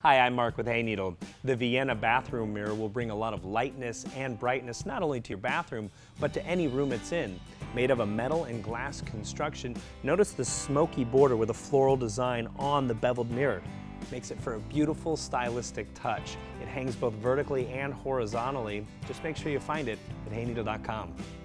Hi, I'm Mark with Hayneedle. The Vienna bathroom mirror will bring a lot of lightness and brightness not only to your bathroom, but to any room it's in. Made of a metal and glass construction, notice the smoky border with a floral design on the beveled mirror. Makes it for a beautiful, stylistic touch. It hangs both vertically and horizontally. Just make sure you find it at hayneedle.com.